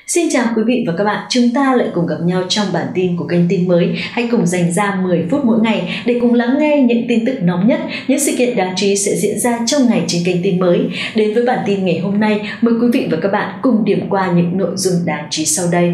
Xin chào quý vị và các bạn, chúng ta lại cùng gặp nhau trong bản tin của kênh Tin Mới. Hãy cùng dành ra 10 phút mỗi ngày để cùng lắng nghe những tin tức nóng nhất, những sự kiện đáng chú ý sẽ diễn ra trong ngày trên kênh Tin Mới. Đến với bản tin ngày hôm nay, mời quý vị và các bạn cùng điểm qua những nội dung đáng chú ý sau đây.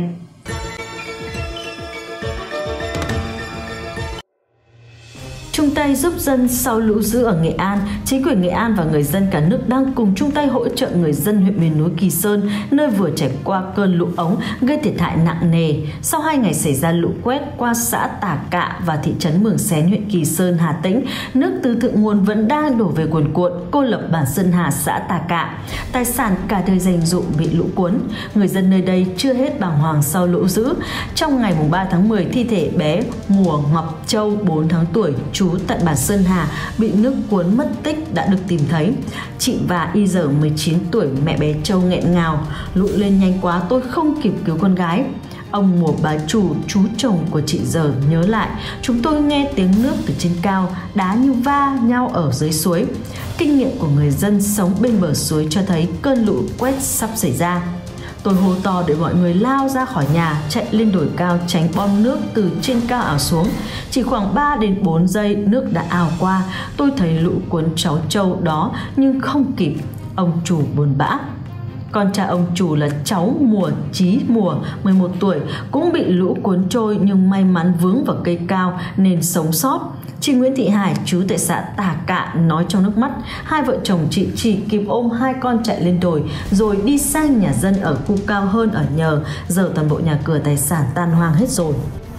Chung tay giúp dân sau lũ dữ ở Nghệ An, chính quyền Nghệ An và người dân cả nước đang cùng chung tay hỗ trợ người dân huyện miền núi Kỳ Sơn, nơi vừa trải qua cơn lũ ống gây thiệt hại nặng nề. Sau 2 ngày xảy ra lũ quét qua xã Tà Cạ và thị trấn Mường Xén, huyện Kỳ Sơn, Hà Tĩnh, nước từ thượng nguồn vẫn đang đổ về cuồn cuộn, cô lập bản Sơn Hà, xã Tà Cạ. Tài sản cả đời dành dụm bị lũ cuốn. Người dân nơi đây chưa hết bàng hoàng sau lũ dữ. Trong ngày 3 tháng 10, thi thể bé Mùa Ngọc Châu 4 tháng tuổi, trú tại bản Sơn Hà bị nước cuốn mất tích đã được tìm thấy. Chị và Y Giờ 19 tuổi, mẹ bé Châu nghẹn ngào: lũ lên nhanh quá, tôi không kịp cứu con gái. Ông Mùa Bá Chủ, chú chồng của chị Giờ, nhớ lại: chúng tôi nghe tiếng nước từ trên cao, đá như va nhau ở dưới suối. Kinh nghiệm của người dân sống bên bờ suối cho thấy cơn lũ quét sắp xảy ra. Tôi hô to để mọi người lao ra khỏi nhà, chạy lên đồi cao tránh bom nước từ trên cao ảo xuống. Chỉ khoảng 3 đến 4 giây, nước đã ào qua. Tôi thấy lũ cuốn cháu Châu đó nhưng không kịp. Ông Chủ buồn bã. Con trai ông Chủ là cháu Mùa Chí Mùa 11 tuổi cũng bị lũ cuốn trôi nhưng may mắn vướng vào cây cao nên sống sót. Chị Nguyễn Thị Hải, trú tại xã Tà Cạ, nói trong nước mắt: hai vợ chồng chị chỉ kịp ôm 2 con chạy lên đồi rồi đi sang nhà dân ở khu cao hơn ở nhờ, giờ toàn bộ nhà cửa tài sản tan hoang hết rồi.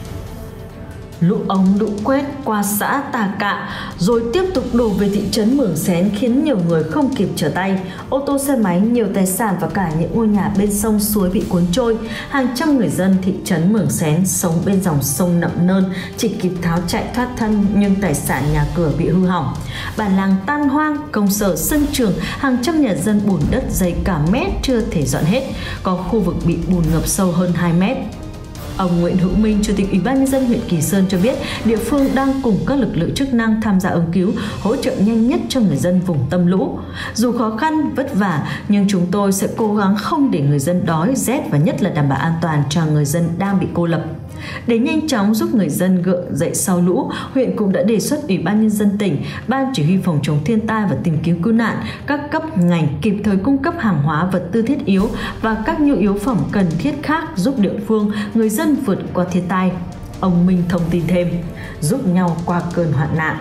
Lũ ống lũ quét qua xã Tà Cạ rồi tiếp tục đổ về thị trấn Mường Xén khiến nhiều người không kịp trở tay. Ô tô, xe máy, nhiều tài sản và cả những ngôi nhà bên sông suối bị cuốn trôi. Hàng trăm người dân thị trấn Mường Xén sống bên dòng sông Nậm Nơn chỉ kịp tháo chạy thoát thân nhưng tài sản nhà cửa bị hư hỏng. Bản làng tan hoang, công sở, sân trường, hàng trăm nhà dân bùn đất dày cả mét chưa thể dọn hết. Có khu vực bị bùn ngập sâu hơn 2 mét. Ông Nguyễn Hữu Minh, Chủ tịch Ủy ban nhân dân huyện Kỳ Sơn cho biết địa phương đang cùng các lực lượng chức năng tham gia ứng cứu, hỗ trợ nhanh nhất cho người dân vùng tâm lũ. Dù khó khăn, vất vả nhưng chúng tôi sẽ cố gắng không để người dân đói, rét và nhất là đảm bảo an toàn cho người dân đang bị cô lập. Để nhanh chóng giúp người dân gượng dậy sau lũ, huyện cũng đã đề xuất Ủy ban nhân dân tỉnh, Ban Chỉ huy phòng chống thiên tai và tìm kiếm cứu nạn, các cấp ngành kịp thời cung cấp hàng hóa, vật tư thiết yếu và các nhu yếu phẩm cần thiết khác giúp địa phương, người dân vượt qua thiên tai. Ông Minh thông tin thêm: giúp nhau qua cơn hoạn nạn.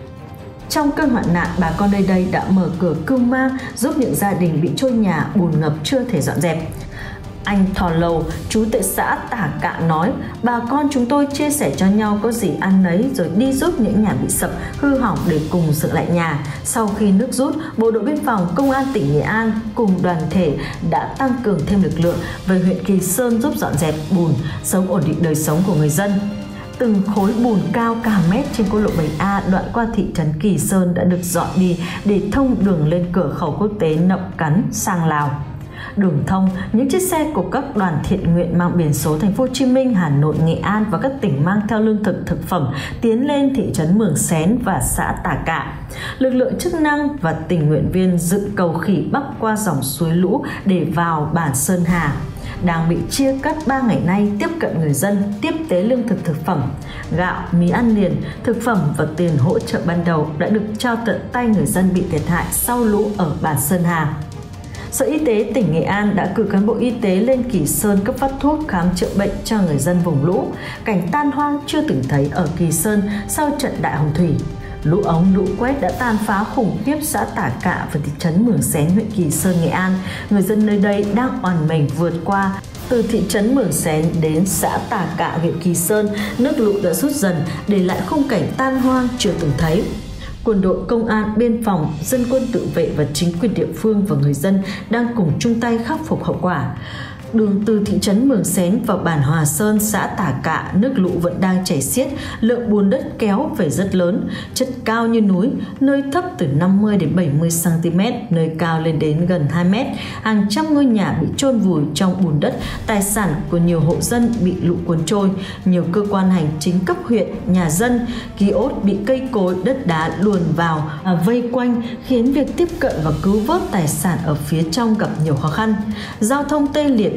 Trong cơn hoạn nạn, bà con nơi đây đã mở cửa cưu mang giúp những gia đình bị trôi nhà, bùn ngập chưa thể dọn dẹp. Anh Thò Lầu, trú tại xã Tà Cạ nói: bà con chúng tôi chia sẻ cho nhau có gì ăn nấy rồi đi giúp những nhà bị sập, hư hỏng để cùng dựng lại nhà. Sau khi nước rút, Bộ đội biên phòng, Công an tỉnh Nghệ An cùng đoàn thể đã tăng cường thêm lực lượng về huyện Kỳ Sơn giúp dọn dẹp bùn, sớm ổn định đời sống của người dân. Từng khối bùn cao cả mét trên quốc lộ 7A đoạn qua thị trấn Kỳ Sơn đã được dọn đi để thông đường lên cửa khẩu quốc tế Nậm Cắn sang Lào. Đường thông, những chiếc xe của các đoàn thiện nguyện mang biển số Thành phố Hồ Chí Minh, Hà Nội, Nghệ An và các tỉnh mang theo lương thực, thực phẩm tiến lên thị trấn Mường Xén và xã Tà Cạ. Lực lượng chức năng và tình nguyện viên dựng cầu khỉ bắc qua dòng suối lũ để vào bản Sơn Hà. Đang bị chia cắt 3 ngày nay tiếp cận người dân, tiếp tế lương thực, thực phẩm, gạo, mì ăn liền, thực phẩm và tiền hỗ trợ ban đầu đã được trao tận tay người dân bị thiệt hại sau lũ ở bản Sơn Hà. Sở Y tế tỉnh Nghệ An đã cử cán bộ y tế lên Kỳ Sơn cấp phát thuốc khám chữa bệnh cho người dân vùng lũ. Cảnh tan hoang chưa từng thấy ở Kỳ Sơn sau trận đại hồng thủy. Lũ ống lũ quét đã tàn phá khủng khiếp xã Tà Cạ và thị trấn Mường Xén, huyện Kỳ Sơn, Nghệ An. Người dân nơi đây đang oằn mình vượt qua. Từ thị trấn Mường Xén đến xã Tà Cạ, huyện Kỳ Sơn, nước lũ đã rút dần, để lại khung cảnh tan hoang chưa từng thấy. Quân đội, công an, biên phòng, dân quân tự vệ và chính quyền địa phương và người dân đang cùng chung tay khắc phục hậu quả. Đường từ thị trấn Mường Xén vào bản Hòa Sơn, xã Tà Cạ, nước lũ vẫn đang chảy xiết, lượng bùn đất kéo về rất lớn, chất cao như núi, nơi thấp từ 50 đến 70 cm, nơi cao lên đến gần 2 m. Hàng trăm ngôi nhà bị chôn vùi trong bùn đất, tài sản của nhiều hộ dân bị lũ cuốn trôi, nhiều cơ quan hành chính cấp huyện, nhà dân, kiosk bị cây cối, đất đá luồn vào vây quanh, khiến việc tiếp cận và cứu vớt tài sản ở phía trong gặp nhiều khó khăn. Giao thông tê liệt,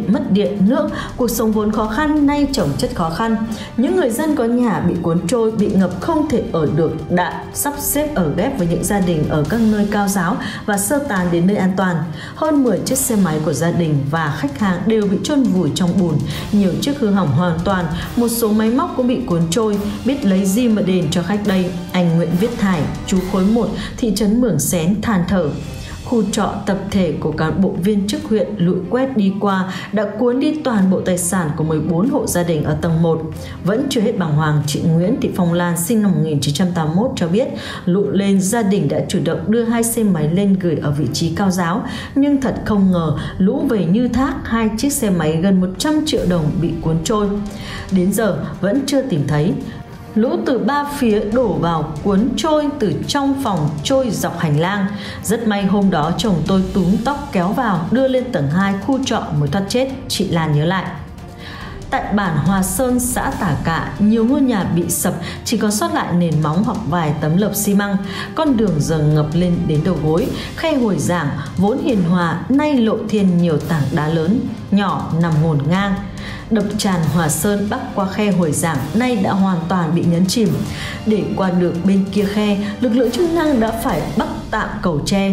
mất điện, nước, cuộc sống vốn khó khăn nay chồng chất khó khăn. Những người dân có nhà bị cuốn trôi, bị ngập không thể ở được đã sắp xếp ở ghép với những gia đình ở các nơi cao ráo và sơ tán đến nơi an toàn. Hơn 10 chiếc xe máy của gia đình và khách hàng đều bị chôn vùi trong bùn, nhiều chiếc hư hỏng hoàn toàn, một số máy móc cũng bị cuốn trôi, biết lấy gì mà đền cho khách đây. Anh Nguyễn Viết Thải, trú khối 1, thị trấn Mường Xén than thở. Khu trọ tập thể của cán bộ viên chức huyện lũ quét đi qua đã cuốn đi toàn bộ tài sản của 14 hộ gia đình ở tầng 1. Vẫn chưa hết bàng hoàng, chị Nguyễn Thị Phong Lan sinh năm 1981 cho biết lũ lên gia đình đã chủ động đưa 2 xe máy lên gửi ở vị trí cao ráo, nhưng thật không ngờ lũ về như thác, 2 chiếc xe máy gần 100 triệu đồng bị cuốn trôi. Đến giờ vẫn chưa tìm thấy. Lũ từ 3 phía đổ vào cuốn trôi từ trong phòng trôi dọc hành lang. Rất may hôm đó chồng tôi túm tóc kéo vào đưa lên tầng 2 khu trọ mới thoát chết, chị Lan nhớ lại. Tại bản Hòa Sơn, xã Tả Cạ, nhiều ngôi nhà bị sập, chỉ còn sót lại nền móng hoặc vài tấm lợp xi măng. Con đường giờ ngập lên đến đầu gối. Khe Hồi Giảng vốn hiền hòa nay lộ thiên nhiều tảng đá lớn, nhỏ nằm ngổn ngang. Đập tràn Hòa Sơn bắc qua khe Hồi Giảng nay đã hoàn toàn bị nhấn chìm. Để qua được bên kia khe, lực lượng chức năng đã phải bắc tạm cầu tre.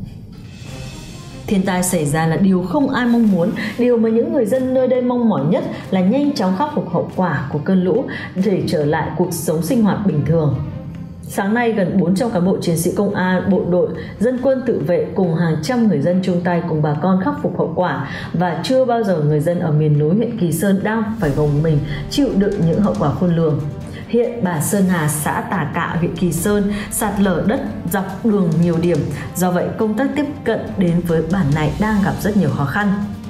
Thiên tai xảy ra là điều không ai mong muốn, điều mà những người dân nơi đây mong mỏi nhất là nhanh chóng khắc phục hậu quả của cơn lũ để trở lại cuộc sống sinh hoạt bình thường. Sáng nay, gần 400 cán bộ chiến sĩ công an, bộ đội, dân quân tự vệ cùng hàng trăm người dân chung tay cùng bà con khắc phục hậu quả, và chưa bao giờ người dân ở miền núi huyện Kỳ Sơn đang phải gồng mình chịu đựng những hậu quả khôn lường. Hiện bản Sơn Hà, xã Tà Cạ, huyện Kỳ Sơn sạt lở đất dọc đường nhiều điểm. Do vậy, công tác tiếp cận đến với bản này đang gặp rất nhiều khó khăn.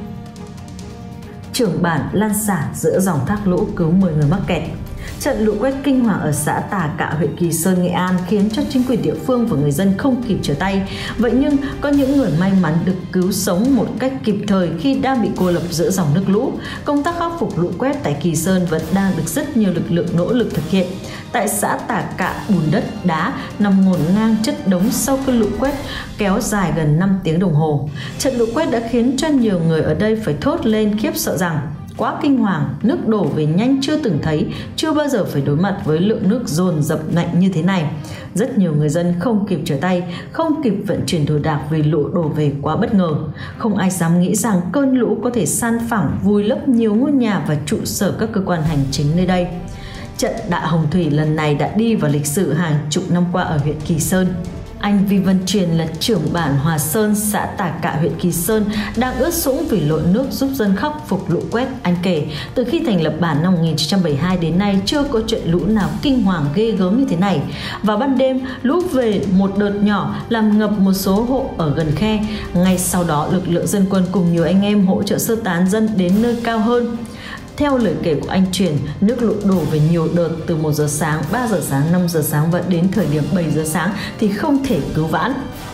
Trưởng bản lăn xả giữa dòng thác lũ cứu 10 người mắc kẹt. Trận lũ quét kinh hoàng ở xã Tà Cạ, huyện Kỳ Sơn, Nghệ An khiến cho chính quyền địa phương và người dân không kịp trở tay. Vậy nhưng có những người may mắn được cứu sống một cách kịp thời khi đang bị cô lập giữa dòng nước lũ. Công tác khắc phục lũ quét tại Kỳ Sơn vẫn đang được rất nhiều lực lượng nỗ lực thực hiện. Tại xã Tà Cạ, bùn đất, đá nằm ngổn ngang chất đống sau cơn lũ quét kéo dài gần 5 tiếng đồng hồ. Trận lũ quét đã khiến cho nhiều người ở đây phải thốt lên khiếp sợ rằng quá kinh hoàng, nước đổ về nhanh chưa từng thấy, chưa bao giờ phải đối mặt với lượng nước dồn dập mạnh như thế này. Rất nhiều người dân không kịp trở tay, không kịp vận chuyển đồ đạc vì lũ đổ về quá bất ngờ. Không ai dám nghĩ rằng cơn lũ có thể san phẳng, vùi lấp nhiều ngôi nhà và trụ sở các cơ quan hành chính nơi đây. Trận Đại Hồng Thủy lần này đã đi vào lịch sử hàng chục năm qua ở huyện Kỳ Sơn. Anh Vi Văn Truyền là trưởng bản Hòa Sơn, xã Tà Cạ, huyện Kỳ Sơn đang ướt sũng vì lội nước giúp dân khắc phục lũ quét. Anh kể, từ khi thành lập bản năm 1972 đến nay chưa có trận lũ nào kinh hoàng ghê gớm như thế này. Vào ban đêm, lũ về một đợt nhỏ làm ngập một số hộ ở gần khe. Ngay sau đó, lực lượng dân quân cùng nhiều anh em hỗ trợ sơ tán dân đến nơi cao hơn. Theo lời kể của anh Truyền, nước lũ đổ về nhiều đợt từ 1 giờ sáng, 3 giờ sáng, 5 giờ sáng và đến thời điểm 7 giờ sáng thì không thể cứu vãn.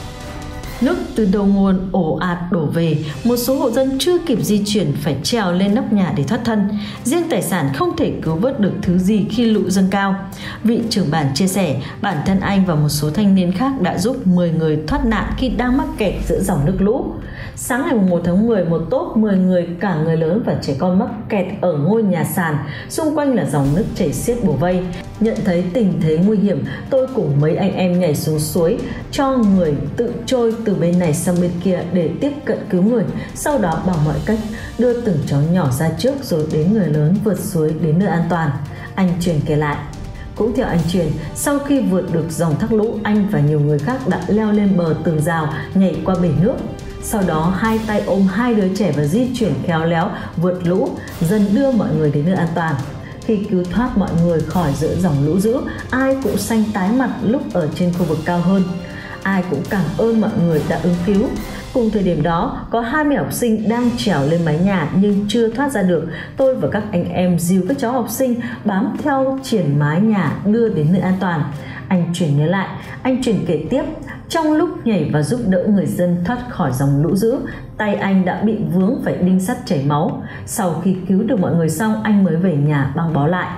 Nước từ đầu nguồn ồ ạt đổ về, một số hộ dân chưa kịp di chuyển phải trèo lên nóc nhà để thoát thân. Riêng tài sản không thể cứu vớt được thứ gì khi lũ dâng cao. Vị trưởng bản chia sẻ, bản thân anh và một số thanh niên khác đã giúp 10 người thoát nạn khi đang mắc kẹt giữa dòng nước lũ. Sáng ngày 1 tháng 10, một tốp 10 người, cả người lớn và trẻ con mắc kẹt ở ngôi nhà sàn, xung quanh là dòng nước chảy xiết bủa vây. Nhận thấy tình thế nguy hiểm, tôi cùng mấy anh em nhảy xuống suối, cho người tự trôi từ bên này sang bên kia để tiếp cận cứu người. Sau đó bằng mọi cách đưa từng cháu nhỏ ra trước rồi đến người lớn vượt suối đến nơi an toàn. Anh Truyền kể lại. Cũng theo anh Truyền, sau khi vượt được dòng thác lũ, anh và nhiều người khác đã leo lên bờ tường rào, nhảy qua bể nước. Sau đó hai tay ôm 2 đứa trẻ và di chuyển khéo léo vượt lũ, dần đưa mọi người đến nơi an toàn. Khi cứu thoát mọi người khỏi giữa dòng lũ dữ, ai cũng xanh tái mặt lúc ở trên khu vực cao hơn. Ai cũng cảm ơn mọi người đã ứng cứu. Cùng thời điểm đó, có 20 học sinh đang trèo lên mái nhà nhưng chưa thoát ra được. Tôi và các anh em dìu các cháu học sinh bám theo triển mái nhà đưa đến nơi an toàn. Anh Truyền nhớ lại, anh Truyền kể tiếp, trong lúc nhảy và giúp đỡ người dân thoát khỏi dòng lũ dữ, tay anh đã bị vướng phải đinh sắt chảy máu. Sau khi cứu được mọi người xong, anh mới về nhà băng bó lại.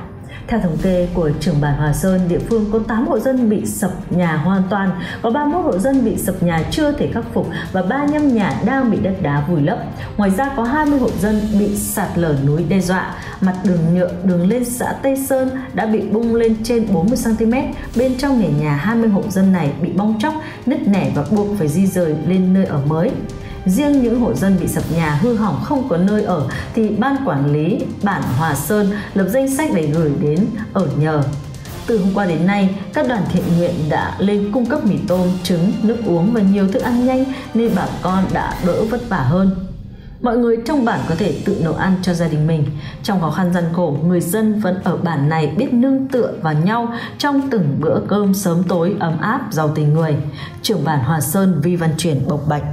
Theo thống kê của trưởng bản Hòa Sơn, địa phương có 8 hộ dân bị sập nhà hoàn toàn, có 31 hộ dân bị sập nhà chưa thể khắc phục và 35 nhà đang bị đất đá vùi lấp. Ngoài ra có 20 hộ dân bị sạt lở núi đe dọa. Mặt đường nhựa đường lên xã Tây Sơn đã bị bung lên trên 40 cm. Bên trong nền nhà 20 hộ dân này bị bong tróc, nứt nẻ và buộc phải di rời lên nơi ở mới. Riêng những hộ dân bị sập nhà hư hỏng không có nơi ở thì ban quản lý bản Hòa Sơn lập danh sách để gửi đến ở nhờ. Từ hôm qua đến nay, các đoàn thiện nguyện đã lên cung cấp mì tôm, trứng, nước uống và nhiều thức ăn nhanh nên bà con đã đỡ vất vả hơn. Mọi người trong bản có thể tự nấu ăn cho gia đình mình. Trong khó khăn gian khổ, người dân vẫn ở bản này biết nương tựa vào nhau trong từng bữa cơm sớm tối ấm áp giàu tình người. Trưởng bản Hòa Sơn Vi Văn Chuyển bộc bạch.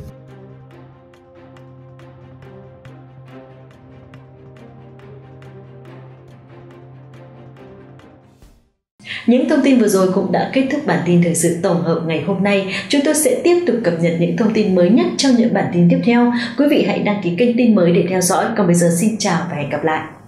Những thông tin vừa rồi cũng đã kết thúc bản tin thời sự tổng hợp ngày hôm nay. Chúng tôi sẽ tiếp tục cập nhật những thông tin mới nhất trong những bản tin tiếp theo. Quý vị hãy đăng ký kênh tin mới để theo dõi. Còn bây giờ xin chào và hẹn gặp lại.